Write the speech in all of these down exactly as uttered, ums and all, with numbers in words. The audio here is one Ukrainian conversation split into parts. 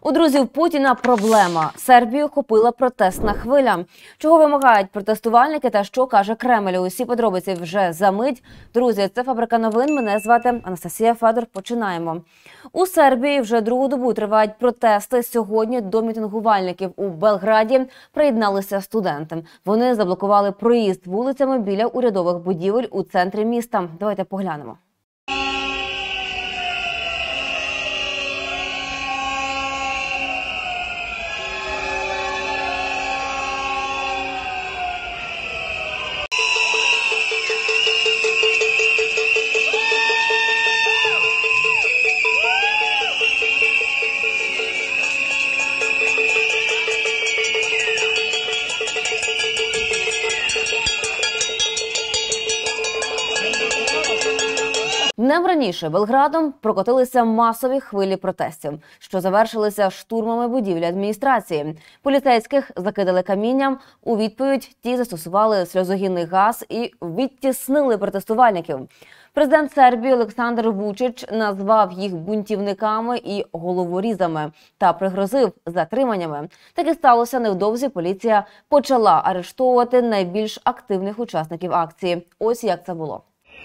У друзів Путіна проблема. Сербію охопила протестна хвиля. Чого вимагають протестувальники та що каже Кремль? Усі подробиці вже за мить. Друзі, це «Фабрика новин». Мене звати Анастасія Федор. Починаємо. У Сербії вже другу добу тривають протести. Сьогодні до мітингувальників у Белграді приєдналися студенти. Вони заблокували проїзд вулицями біля урядових будівель у центрі міста. Давайте поглянемо. Днем раніше Белградом прокотилися масові хвилі протестів, що завершилися штурмами будівлі адміністрації. Поліцейських закидали камінням, у відповідь ті застосували сльозогінний газ і відтіснили протестувальників. Президент Сербії Олександр Вучич назвав їх бунтівниками і головорізами та пригрозив затриманнями. Так і сталося невдовзі. Поліція почала арештовувати найбільш активних учасників акції. Ось як це було.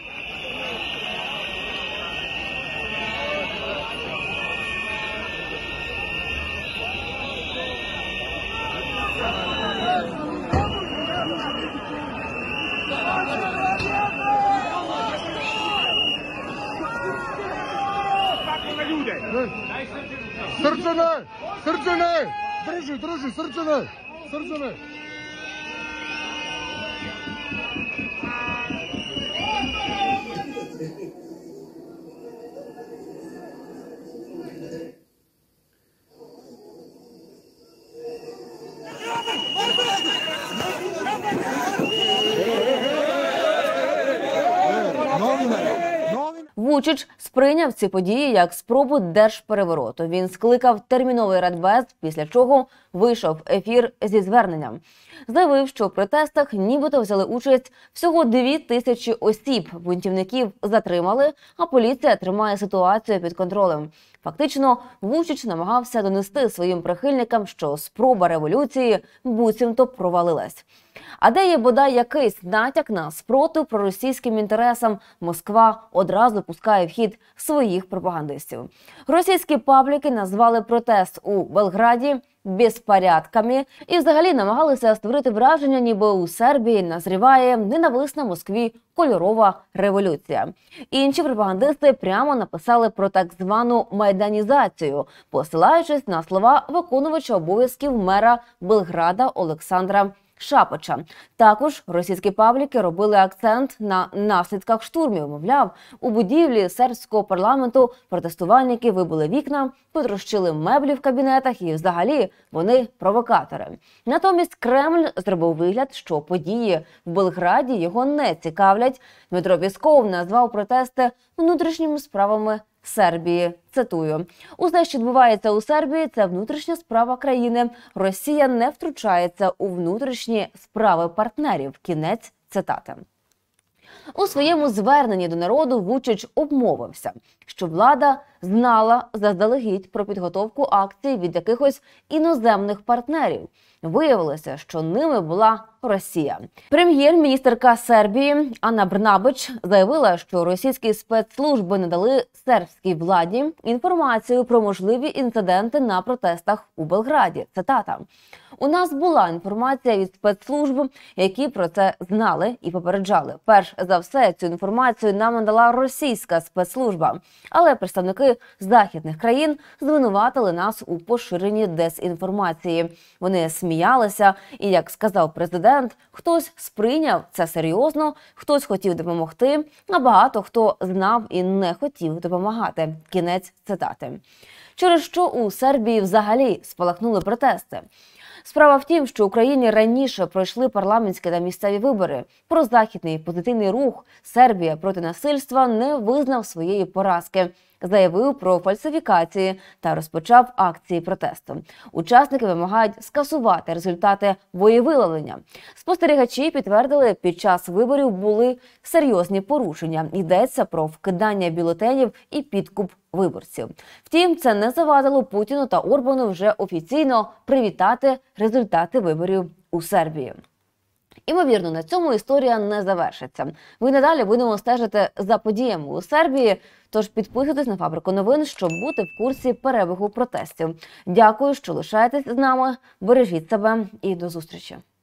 Srđane! Srđane! Drži, drži, Srđane! Srđane! Вучич сприйняв ці події як спробу держперевороту. Він скликав терміновий радбез, після чого вийшов в ефір зі зверненням. Заявив, що в протестах нібито взяли участь всього дві тисячі осіб. Бунтівників затримали, а поліція тримає ситуацію під контролем. Фактично, Вучич намагався донести своїм прихильникам, що спроба революції буцімто провалилась. А де є бодай якийсь натяк на спротив проросійським інтересам, Москва одразу пускає в хід своїх пропагандистів. Російські пабліки назвали протест у Белграді безпорядками і взагалі намагалися створити враження, ніби у Сербії назріває ненависна Москві кольорова революція. Інші пропагандисти прямо написали про так звану майданізацію, посилаючись на слова виконувача обов'язків мера Белграда Олександра Шапича. Також російські пабліки робили акцент на наслідках штурмів. Мовляв, у будівлі сербського парламенту протестувальники вибили вікна, потрощили меблі в кабінетах і взагалі вони провокатори. Натомість Кремль зробив вигляд, що події в Белграді його не цікавлять. Дмитро Пісков назвав протести внутрішніми справами Сербії. Цитую: «Усе, що відбувається у Сербії, це внутрішня справа країни. Росія не втручається у внутрішні справи партнерів». Кінець цитати. У своєму зверненні до народу Вучич обмовився, що влада знала заздалегідь про підготовку акції від якихось іноземних партнерів. Виявилося, що ними була Росія. Прем'єр-міністерка Сербії Ана Брнабич заявила, що російські спецслужби надали сербській владі інформацію про можливі інциденти на протестах у Белграді. Цитата: «У нас була інформація від спецслужб, які про це знали і попереджали. Перш за все, цю інформацію нам надала російська спецслужба. Але представники західних країн звинуватили нас у поширенні дезінформації. Вони сміялися, і, як сказав президент, хтось сприйняв це серйозно, хтось хотів допомогти, а багато хто знав і не хотів допомагати». Кінець цитати. Через що у Сербії взагалі спалахнули протести? Справа в тім, що в Україні раніше пройшли парламентські та місцеві вибори. Прозахідний позитивний рух «Сербія проти насильства» не визнав своєї поразки. заявив про фальсифікації та розпочав акції протесту. Учасники вимагають скасувати результати волевиявлення. Спостерігачі підтвердили, під час виборів були серйозні порушення. Йдеться про вкидання бюлетенів і підкуп виборців. Втім, це не завадило Путіну та Орбану вже офіційно привітати результати виборів у Сербії. Імовірно, на цьому історія не завершиться. Ми надалі будемо стежити за подіями у Сербії, тож підписуйтесь на Фабрику новин, щоб бути в курсі перебігу протестів. Дякую, що лишаєтесь з нами, бережіть себе і до зустрічі.